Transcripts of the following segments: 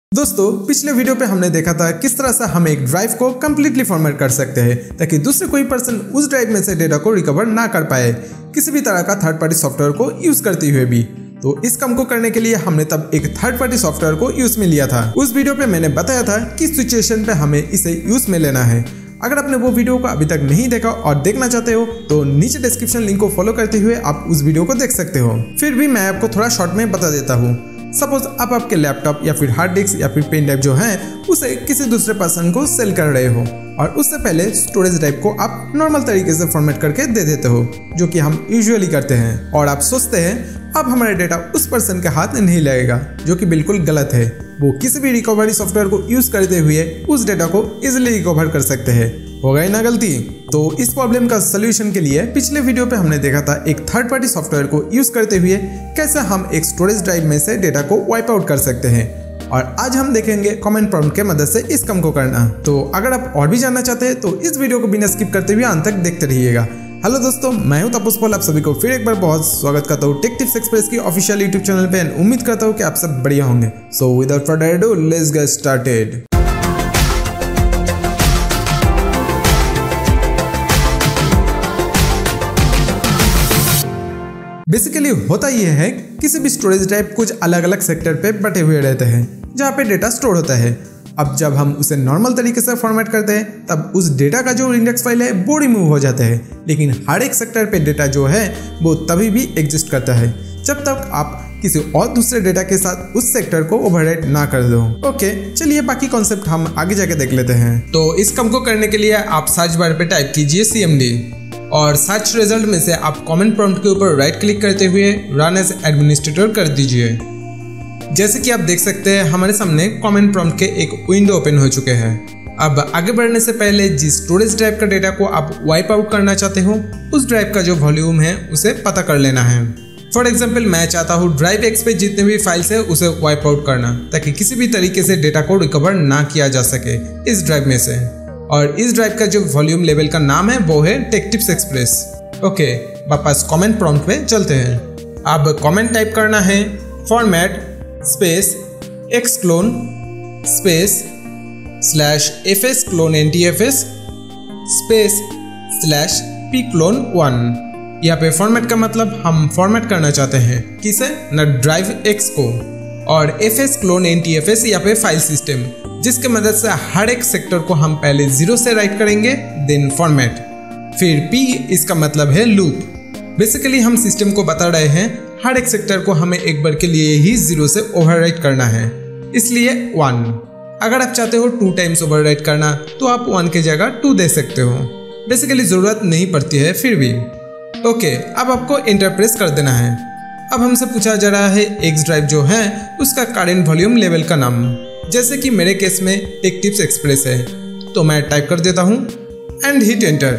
दोस्तों पिछले वीडियो पे हमने देखा था किस तरह से हम एक ड्राइव को कम्प्लीटली फॉर्मेट कर सकते हैं ताकि दूसरे कोई पर्सन उस ड्राइव में से डेटा को रिकवर ना कर पाए किसी भी तरह का थर्ड पार्टी सॉफ्टवेयर को यूज करते हुए भी। तो इस काम को करने के लिए हमने तब एक थर्ड पार्टी सॉफ्टवेयर को यूज में लिया था। उस वीडियो पे मैंने बताया था किस सिचुएशन पे हमें इसे यूज में लेना है। अगर आपने वो वीडियो को अभी तक नहीं देखा और देखना चाहते हो तो नीचे डिस्क्रिप्शन लिंक को फॉलो करते हुए आप उस वीडियो को देख सकते हो। फिर भी मैं आपको थोड़ा शॉर्ट में बता देता हूँ। सपोज आप आपके लैपटॉप या फिर हार्ड डिस्क या फिर पेन ड्राइव जो है उसे किसी दूसरे पर्सन को सेल कर रहे हो और उससे पहले स्टोरेज ड्राइव को आप नॉर्मल तरीके से फॉर्मेट करके दे देते हो, जो कि हम यूजुअली करते हैं, और आप सोचते हैं अब हमारा डेटा उस पर्सन के हाथ नहीं लगेगा, जो कि बिल्कुल गलत है। वो किसी भी रिकवरी सॉफ्टवेयर को यूज करते हुए उस डेटा को इजिली रिकवर कर सकते हैं। हो गई ना गलती। तो इस प्रॉब्लम का सलूशन के लिए पिछले वीडियो पे हमने देखा था एक थर्ड पार्टी सॉफ्टवेयर को यूज करते हुए कैसे हम एक स्टोरेज ड्राइव में से डेटा को वाइप आउट कर सकते हैं, और आज हम देखेंगे कमेंट प्रॉम्प्ट के मदद से इस काम को करना। तो अगर आप और भी जानना चाहते हैं तो इस वीडियो को बिना स्किप करते हुए अंत तक देखते रहिएगा। हेलो दोस्तों, मैं हूं तपस पॉल, आप सभी को फिर एक बार बहुत स्वागत करता हूं टेक टिप्स एक्सप्रेस की ऑफिशियल यूट्यूब चैनल पे। उम्मीद करता हूं कि आप सब बढ़िया होंगे। So without further ado let's get started. Basically होता यह है किसी भी स्टोरेज ड्राइव कुछ अलग अलग सेक्टर पे बटे हुए रहते हैं जहाँ पे डेटा स्टोर होता है। अब जब हम उसे नॉर्मल तरीके से फॉर्मेट करते हैं तब उस डेटा का जो इंडेक्स फाइल है वो रिमूव हो जाता है, लेकिन हर एक सेक्टर पे डेटा जो है वो तभी भी एग्जिस्ट करता है जब तक आप किसी और दूसरे डेटा के साथ उस सेक्टर को ओवरराइट ना कर दो। ओके, चलिए बाकी कॉन्सेप्ट हम आगे जाके देख लेते हैं। तो इस काम को करने के लिए आप सर्च बार पे टाइप कीजिए CMD और सर्च रिजल्ट में से आप कमेंट प्रॉम्प्ट के ऊपर राइट क्लिक करते हुए रन एज एडमिनिस्ट्रेटर कर दीजिए। जैसे कि आप देख सकते हैं हमारे सामने कमेंट प्रॉम्प्ट के एक विंडो ओपन हो चुके हैं। अब आगे बढ़ने से पहले जिस स्टोरेज ड्राइव का डेटा को आप वाइप आउट करना चाहते हो उस ड्राइव का जो वॉल्यूम है उसे पता कर लेना है। फॉर एग्जाम्पल मैं चाहता हूँ ड्राइव X पे जितने भी फाइल्स है उसे वाइप आउट करना ताकि किसी भी तरीके से डेटा को रिकवर ना किया जा सके इस ड्राइव में से, और इस ड्राइव का जो वॉल्यूम लेवल का नाम है वो है टेक टिप्स एक्सप्रेस। ओके, वापस कमेंट प्रॉम्प्ट पे चलते हैं। अब कमेंट टाइप करना है format space xclone space /fs clone ntfs space /pclone1। यहाँ पे फॉर्मेट का मतलब हम फॉर्मेट करना चाहते हैं किसे, न ड्राइव X को, और fs clone ntfs यहाँ पे फाइल सिस्टम जिसके मदद से हर एक सेक्टर को हम पहले 0 से राइट करेंगे देन फॉर्मेट, फिर P इसका मतलब है लूप। बेसिकली हम सिस्टम को बता रहे हैं हर एक सेक्टर को हमें एक बार के लिए ही 0 से ओवरराइट करना है, इसलिए 1। अगर आप चाहते हो 2 टाइम्स ओवरराइट करना तो आप 1 की जगह 2 दे सकते हो। बेसिकली जरूरत नहीं पड़ती है फिर भी। ओके, अब आपको एंटर प्रेस कर देना है। अब हमसे पूछा जा रहा है X ड्राइव जो है उसका करेंट वॉल्यूम लेवल का नाम। जैसे कि मेरे केस में टेक टिप्स एक्सप्रेस है तो मैं टाइप कर देता हूँ एंड हिट एंटर।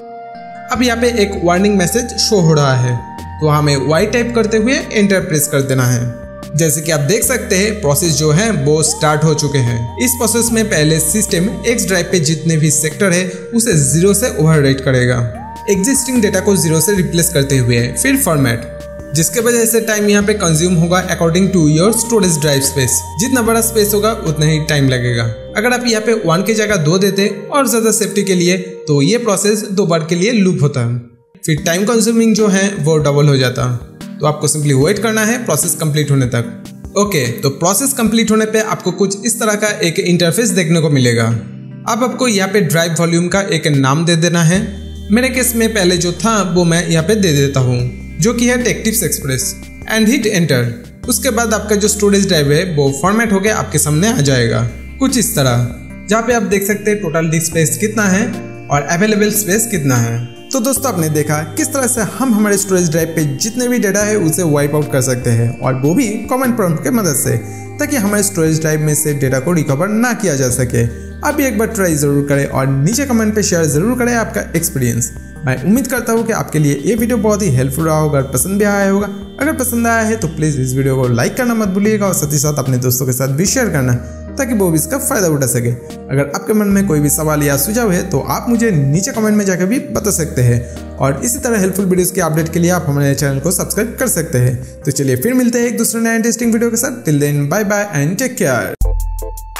अब यहाँ पे एक वार्निंग मैसेज शो हो रहा है तो हमें Y टाइप करते हुए एंटर प्रेस कर देना है। जैसे कि आप देख सकते हैं प्रोसेस जो है वो स्टार्ट हो चुके हैं। इस प्रोसेस में पहले सिस्टम X ड्राइव पे जितने भी सेक्टर है उसे 0 से ओवरराइट करेगा एग्जिस्टिंग डेटा को 0 से रिप्लेस करते हुए, फिर फॉर्मेट, जिसके वजह से टाइम यहाँ पे कंज्यूम होगा according to your storage drive space. जितना बड़ा स्पेस होगा उतना ही टाइम लगेगा। अगर आप यहाँ पे 1 की जगह 2 देते और ज्यादा सेफ्टी के लिए तो ये प्रोसेस 2 बार के लिए लूप होता, फिर टाइम कंज्यूमिंग जो है वो डबल हो जाता। तो आपको सिंपली वेट करना है प्रोसेस कंप्लीट होने तक। ओके, तो प्रोसेस कंप्लीट होने पे आपको कुछ इस तरह का एक इंटरफेस देखने को मिलेगा। अब आपको यहाँ पे ड्राइव वॉल्यूम का एक नाम दे देना है। मेरे केस में पहले जो था वो मैं यहाँ पे दे देता हूँ जो कि है tech tips express and hit enter. उसके बाद आपका जो स्टोरेज ड्राइव है वो फॉर्मेट होकर आपके सामने आ जाएगा कुछ इस तरह, जहाँ पे आप देख सकते हैं टोटल डिस्क स्पेस कितना है और अवेलेबल स्पेस कितना है। तो दोस्तों आपने देखा किस तरह से हम हमारे स्टोरेज ड्राइव पे जितने भी डेटा है उसे वाइप आउट कर सकते हैं, और वो भी कमेंट प्रॉम्प्ट के मदद से, ताकि हमारे स्टोरेज ड्राइव में से डेटा को रिकवर ना किया जा सके। आप भी एक बार ट्राई जरूर करें और नीचे कमेंट पे शेयर जरूर करें आपका एक्सपीरियंस। मैं उम्मीद करता हूँ कि आपके लिए ये वीडियो बहुत ही हेल्पफुल रहा होगा, पसंद भी आया होगा। अगर पसंद आया है तो प्लीज़ इस वीडियो को लाइक करना मत भूलिएगा और साथ ही साथ अपने दोस्तों के साथ भी शेयर करना ताकि वो भी इसका फायदा उठा सके। अगर आपके मन में कोई भी सवाल या सुझाव है तो आप मुझे नीचे कमेंट में जाकर भी बता सकते हैं, और इसी तरह हेल्पफुल वीडियोस के अपडेट के लिए आप हमारे चैनल को सब्सक्राइब कर सकते हैं। तो चलिए फिर मिलते हैं एक दूसरे नए इंटरेस्टिंग वीडियो के साथ। Till then bye bye and take care. है।